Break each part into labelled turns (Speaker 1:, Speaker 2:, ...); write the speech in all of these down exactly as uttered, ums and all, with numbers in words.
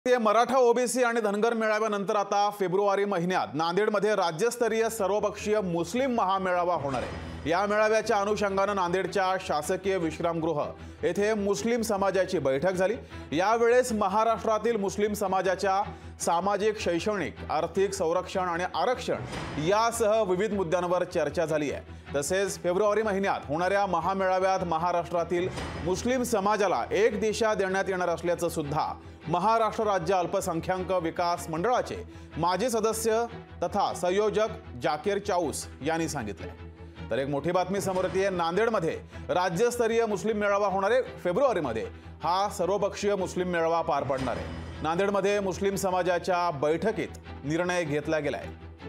Speaker 1: ते मराठा ओबीसी आणि धनगर मेळाव्यानंतर आता फेब्रुवारी महिन्यात नांदेडमध्ये राज्यस्तरीय सर्वपक्षीय मुस्लिम महामेळावा होणार आहे। या मेळाव्याच्या अनुषंगाने नांदेडच्या शासकीय विश्रामगृह येथे मुस्लिम समाजाची बैठक झाली। यावेळेस महाराष्ट्रातील मुस्लिम समाजाच्या सामाजिक, शैक्षणिक, आर्थिक संरक्षण आणि आरक्षण यासह विविध मुद्द्यांवर चर्चा झाली आहे। तसेच फेब्रुवारी महिन्यात होणाऱ्या महामेळाव्यात महाराष्ट्रातील मुस्लिम समाजाला एक दिशा देण्यात येणार असल्याचं सुद्धा महाराष्ट्र राज्य अल्पसंख्याक विकास मंडळाचे माजी सदस्य तथा संयोजक जाकीर चाऊस यांनी सांगितले। तर एक मोठी बातमी समोर येते। नांदेडमध्ये राज्यस्तरीय मुस्लिम मेळावा होणार आहे। फेब्रुवारीमध्ये हा सर्वपक्षीय मुस्लिम मेळावा पार पडणार आहे। नांदेडमध्ये मुस्लिम समाजाच्या बैठकीत निर्णय घेतला गेलाय।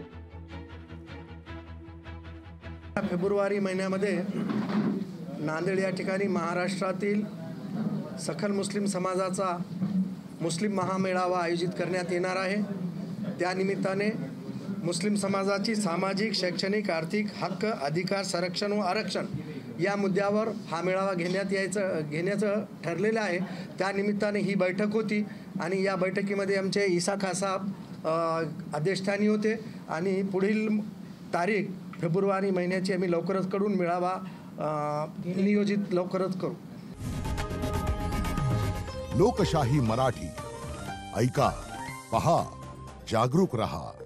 Speaker 2: फेब्रुवारी महिन्यामध्ये नांदेड या ठिकाणी महाराष्ट्रातील सखल मुस्लिम समाजाचा मुस्लिम महामेळावा आयोजित करण्यात येणार आहे। त्या निमित्ताने मुस्लिम समाजाची सामाजिक, शैक्षणिक, आर्थिक हक्क, अधिकार, संरक्षण व आरक्षण या मुद्द्यावर हा मेळावा घेण्यात यायचं घेण्याचं ठरलेलं आहे। त्या निमित्ताने ही बैठक होती आणि या बैठकीमध्ये आमचे ईसा खान साहेब अध्यक्षस्थानी होते आणि पुढील तारीख फेब्रुवारी महिन्याची आम्ही लवकरच करून मेळावा नियोजित लवकरच करू।
Speaker 3: लोकशाही मराठी ऐका, पहा, जागरूक रहा।